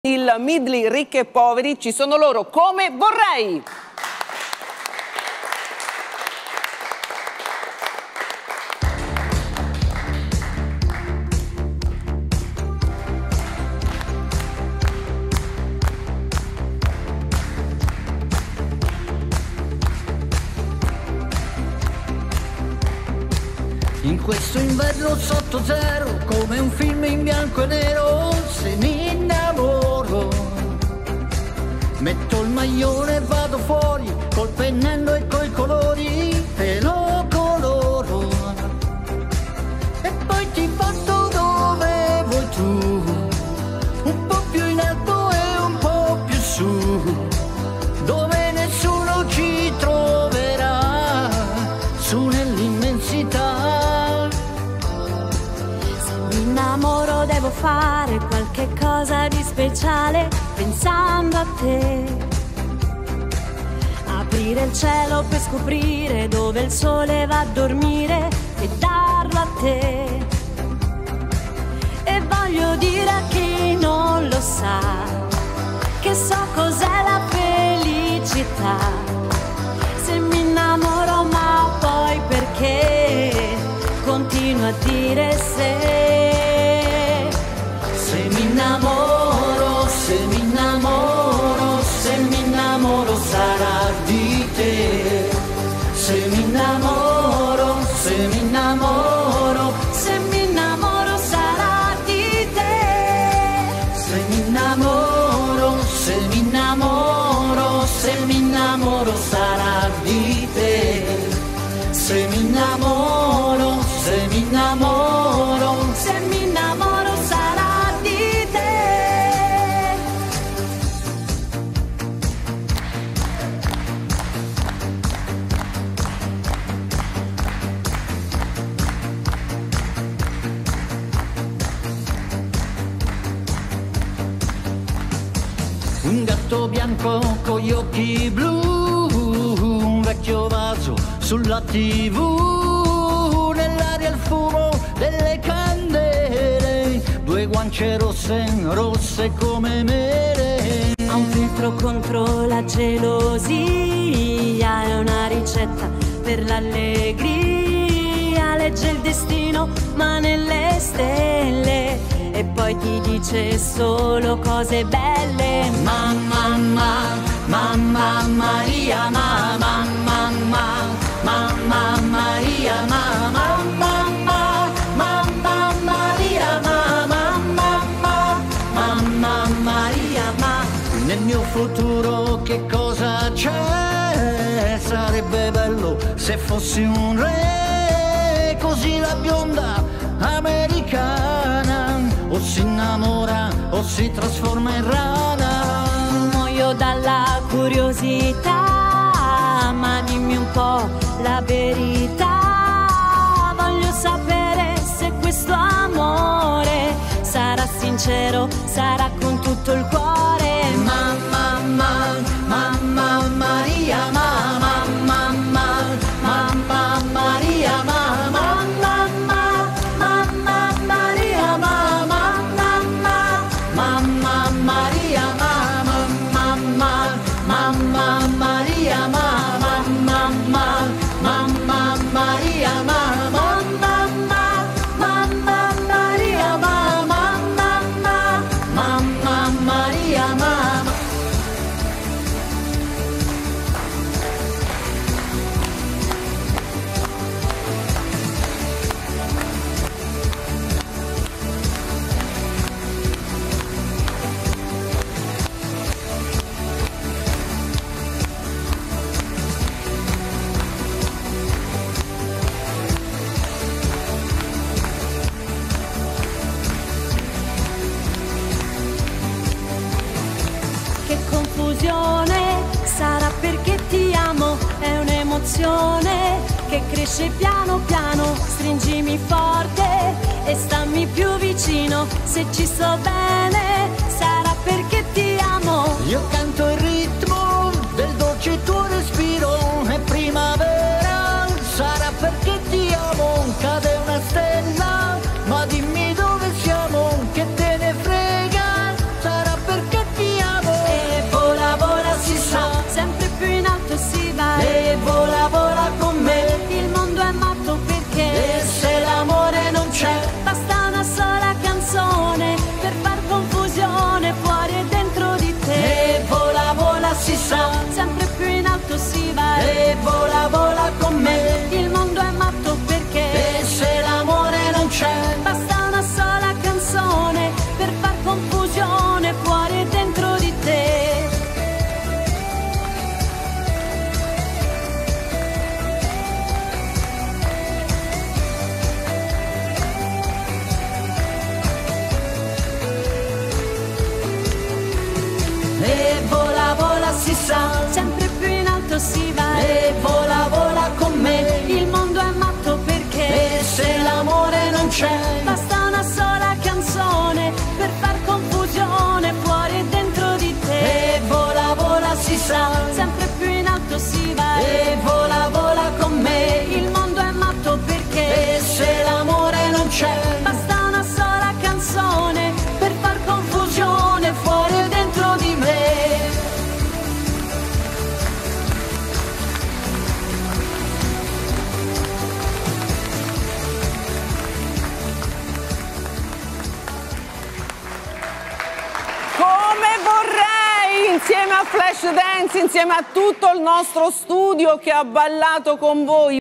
Il Midley ricchi e poveri, ci sono loro come vorrei. In questo inverno sotto zero, come un film in bianco e nero, se mi innamoro, metto il maglione e vado fuori, col pennello e coi colori, e lo coloro, e poi ti porto dove vuoi tu, un po' più in alto e un po' più su, dove nessuno ci troverà, su nell'immensità. Innamoro, devo fare qualche cosa di speciale pensando a te. Aprire il cielo per scoprire dove il sole va a dormire e darlo a te. E voglio dire a chi non lo sa che so cos'è la felicità. Se mi innamoro, ma poi perché continuo a dire se mi innamoro, se mi innamoro, se mi innamoro sarà di te. Se mi innamoro, se mi innamoro, se mi innamoro sarà di te. Se mi innamoro, se mi innamoro, se mi innamoro sarà di te. Se mi innamoro, se mi innamoro, se mi innamoro sarà di te. Un gatto bianco con gli occhi blu, un vecchio vaso sulla TV, nell'aria il fumo delle candele, due guance rosse, rosse come mele. Ha un filtro contro la gelosia, è una ricetta per l'allegria, legge il destino ma nelle stelle, e poi ti dice solo cose belle. Mamma, mamma Maria, mamma, mamma Maria, mamma, mamma Maria, mamma Maria, ma nel mio futuro che cosa c'è? Sarebbe bello se fossi un re, così la bionda americana o si innamora o si trasforma in rana. Muoio dalla curiosità, ma dimmi un po' la verità. Voglio sapere se questo amore sarà sincero, sarà con tutto il cuore. Mamma Maria, mamma Maria, mamma Maria, mamma Maria, mamma Maria, mamma Maria, Che confusione, sarà perché ti amo, è un'emozione che cresce piano piano. Stringimi forte e stammi più vicino, se ci sto bene sarà perché ti amo. Io canto il ritmo del dolce tuo respiro, è primavera, sarà perché ti amo. Cade una stella, ma dimmi dove siamo, che te ne frega, sarà perché E vola, vola si sa, sempre più in alto si va. e vola, vola con me. Il mondo è matto perché E se l'amore non c'è, basta una sola canzone per far confusione fuori e dentro di te. e vola, vola si sa, Sempre più in alto si va. e vola, vola con me. Il mondo è matto perché E se l'amore non c'è, basta una sola canzone per far confusione fuori e dentro di me. Come vorrei, insieme a Flashdance, insieme a tutto il nostro studio che ha ballato con voi.